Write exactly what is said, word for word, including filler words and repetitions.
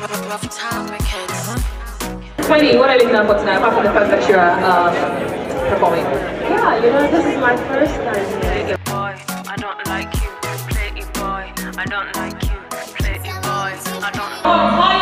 Tony, what are you looking out for tonight, apart from the fact that you're uh, performing? Yeah, you know, this is my first time here. Boy, I don't like you, play it boy. I don't like you, play it boy. I don't.